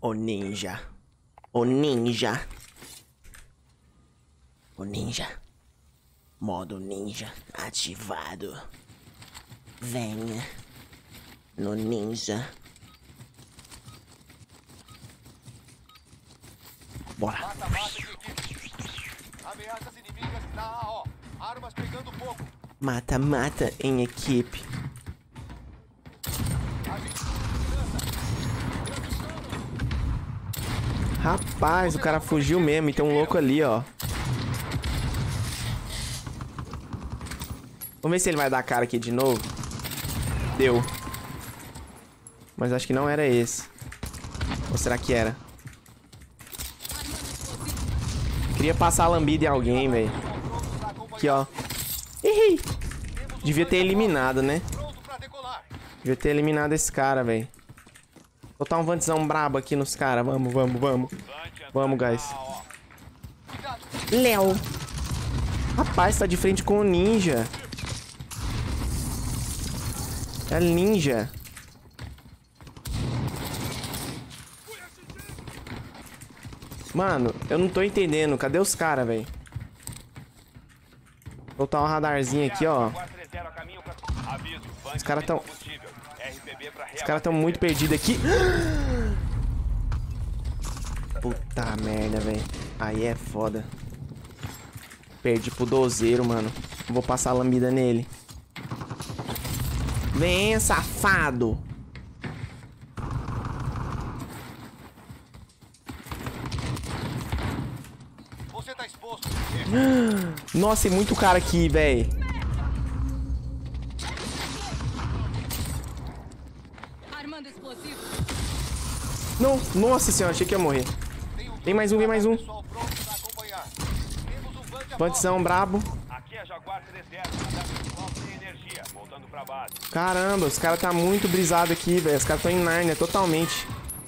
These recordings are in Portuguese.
O ninja. O ninja. O ninja. Modo ninja ativado. Venha no ninja. Bora. Ameaças inimigas na AO. Armas pegando fogo. Mata, mata em equipe. Rapaz, o cara fugiu mesmo e tem um louco ali, ó. Vamos ver se ele vai dar a cara aqui de novo. Deu. Mas acho que não era esse. Ou será que era? Queria passar a lambida em alguém, velho. Aqui, ó. Ih! Devia ter eliminado, né? Devia ter eliminado esse cara, velho. Botar um vantzão brabo aqui nos caras. Vamos, vamos, vamos. Vamos, guys. Léo. Rapaz, tá de frente com o ninja. É ninja. Mano, eu não tô entendendo. Cadê os caras, velho? Vou botar um radarzinho aqui, ó. Os caras tão... Os caras tão muito perdidos aqui. Puta merda, velho. Aí é foda. Perdi pro dozeiro, mano. Vou passar a lambida nele. Vem, safado. Você tá exposto. Nossa, tem muito cara aqui, velho. Armando explosivo. Não, nossa senhora, achei que ia morrer. Vem mais um, vem mais um. Vantzão brabo. Aqui é Jaguar 30, falta de energia, voltando pra base. Caramba, os caras tá muito brisado aqui, velho. Os caras estão em Nárnia totalmente.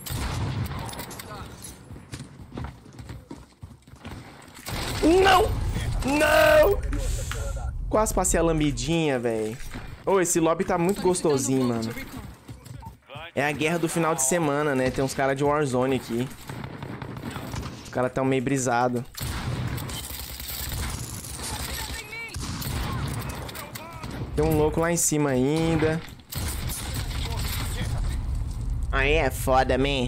Não! Não! Quase passei a lambidinha, velho. Ô, esse lobby tá muito gostosinho, mano. É a guerra do final de semana, né? Tem uns caras de Warzone aqui. Os caras tão meio brisados. Tem um louco lá em cima ainda. Aí é foda, man.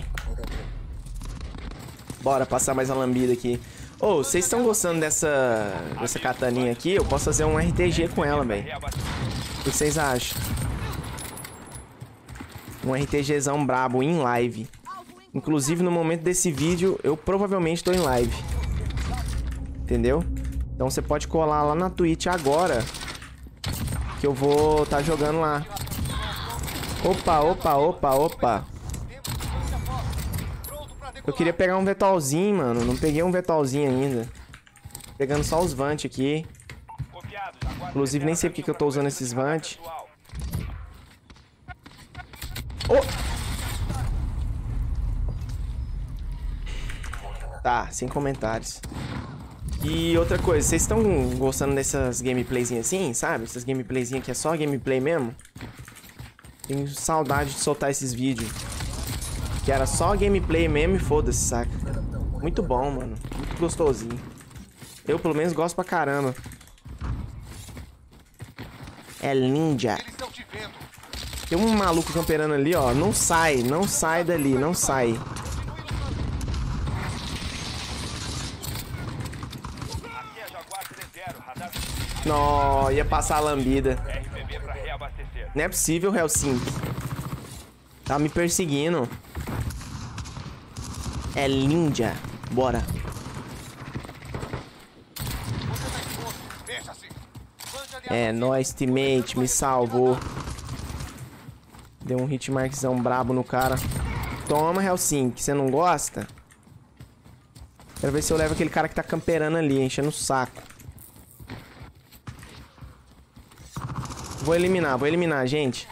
Bora passar mais uma lambida aqui. Ô, vocês estão gostando dessa kataninha aqui? Eu posso fazer um RTG com ela, velho. O que vocês acham? Um RTGzão brabo em live. Inclusive, no momento desse vídeo, eu provavelmente tô em live. Entendeu? Então você pode colar lá na Twitch agora, que eu vou tá jogando lá. Opa, opa, opa, opa. Eu queria pegar um Vetalzinho, mano. Não peguei um Vetalzinho ainda. Pegando só os Vant aqui. Inclusive, nem sei porque que eu tô usando esses Vant. Oh! Tá, sem comentários. E outra coisa, vocês estão gostando dessas gameplayzinhas assim, sabe? Essas gameplayzinhas que é só gameplay mesmo? Tenho saudade de soltar esses vídeos. Que era só gameplay mesmo e foda-se, saca? Muito bom, mano. Muito gostosinho. Eu, pelo menos, gosto pra caramba. É ninja. Tem um maluco camperando ali, ó. Não sai, não sai dali, não sai. Nó, ia passar a lambida. Não é possível, Helsinki. Tá me perseguindo. É ninja. Bora. É, nóis, teammate. Me salvou. Deu um hitmarkzão brabo no cara. Toma, Helsinki. Você não gosta? Quero ver se eu levo aquele cara que tá camperando ali, enchendo o saco. Vou eliminar, gente.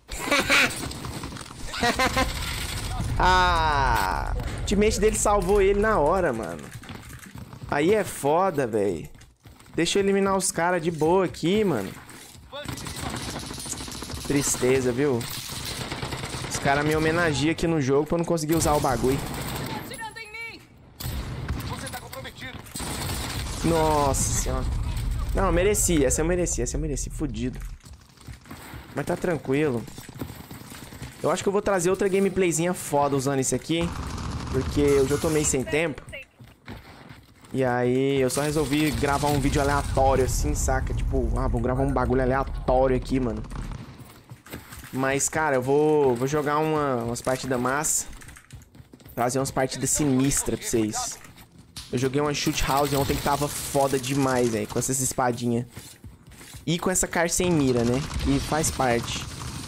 Ah, o teammate dele salvou ele na hora, mano. Aí é foda, velho. Deixa eu eliminar os caras de boa aqui, mano. Tristeza, viu? Os cara me homenageia aqui no jogo pra eu não conseguir usar o bagulho. Atirando em mim! Você tá comprometido. Nossa senhora. Não, mereci. Essa eu mereci. Fudido. Mas tá tranquilo. Eu acho que eu vou trazer outra gameplayzinha foda usando isso aqui. Porque eu já tô meio sem tempo. E aí eu só resolvi gravar um vídeo aleatório assim, saca? Tipo, vou gravar um bagulho aleatório aqui, mano. Mas, cara, eu vou jogar umas partidas massa. Trazer umas partidas sinistras pra vocês. Eu joguei uma shoot house ontem que tava foda demais, velho. Com essas espadinhas. E com essa car sem mira, né? Que faz parte.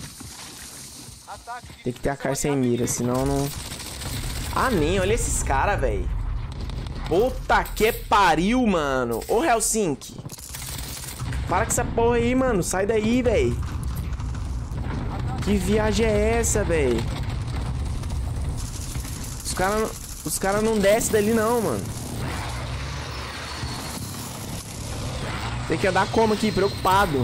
Tem que ter a car sem mira, senão não... Ah, nem. Olha esses caras, velho. Puta que pariu, mano. Ô, Helsinki. Para com essa porra aí, mano. Sai daí, velho. Que viagem é essa, velho? Os cara não descem dali, não, mano. Tem que andar como aqui? Preocupado.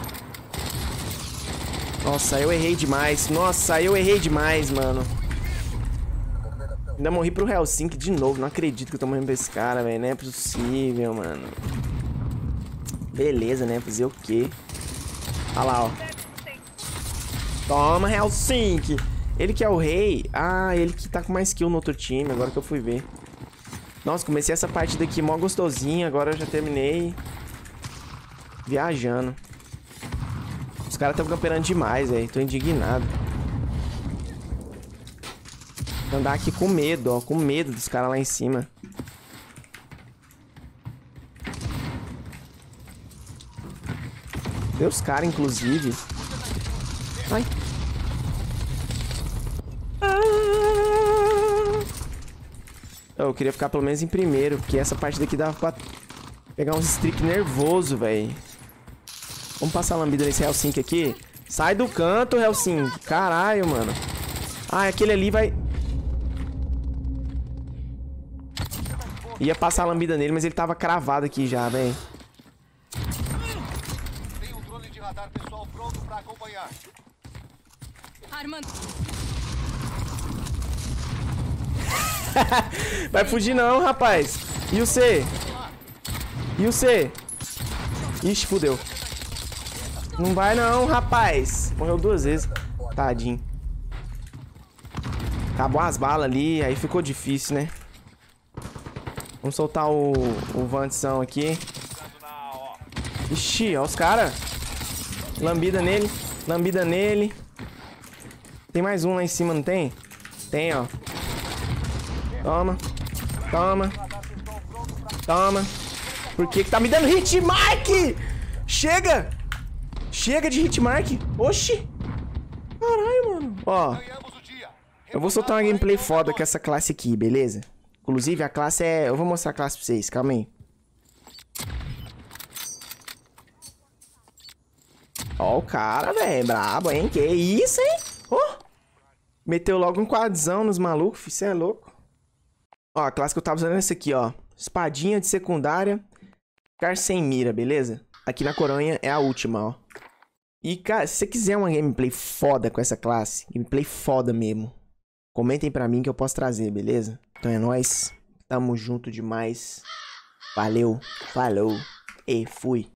Nossa, eu errei demais. Nossa, eu errei demais, mano. Ainda morri pro Helsinki de novo. Não acredito que eu tô morrendo pra esse cara, velho. Não é possível, mano. Beleza, né? Fazer o quê? Olha lá, ó. Toma, Helsinki. Ele que é o rei. Ah, ele que tá com mais kill no outro time. Agora que eu fui ver. Nossa, comecei essa partida aqui mó gostosinha. Agora eu já terminei viajando. Os caras estão camperando demais, velho. Tô indignado. Vou andar aqui com medo, ó. Com medo dos caras lá em cima. Tem os caras, inclusive. Ai. Eu queria ficar pelo menos em primeiro, porque essa parte daqui dava pra pegar uns streak nervoso, velho. Vamos passar a lambida nesse Helsinki aqui. Sai do canto, Helsinki. Caralho, mano. Ah, aquele ali vai... Ia passar a lambida nele, mas ele tava cravado aqui já, velho. Tem um drone de radar pessoal pronto pra acompanhar. Armando. Vai fugir não, rapaz. E o C? E o C? Ixi, fudeu. Não vai não, rapaz. Morreu 2 vezes. Tadinho. Acabou as balas ali, aí ficou difícil, né? Vamos soltar o Vantzão aqui. Ixi, ó os caras. Lambida nele. Lambida nele. Tem mais um lá em cima, não tem? Tem, ó. Toma. Toma. Toma. Por que tá me dando hitmark? Chega! Chega de hitmark. Oxi. Caralho, mano. Ó. Eu vou soltar uma gameplay foda com essa classe aqui, beleza? Inclusive, a classe é... Eu vou mostrar a classe pra vocês, calma aí. Ó o cara, velho. Brabo, hein? Que isso, hein? Ó. Meteu logo um quadzão nos malucos, filho. Cê é louco. Ó, a classe que eu tava usando é essa aqui, ó. Espadinha de secundária. Car sem mira, beleza? Aqui na coronha é a última, ó. E, cara, se você quiser uma gameplay foda com essa classe, gameplay foda mesmo, comentem pra mim que eu posso trazer, beleza? Então é nóis. Tamo junto demais. Valeu. Falou. E fui.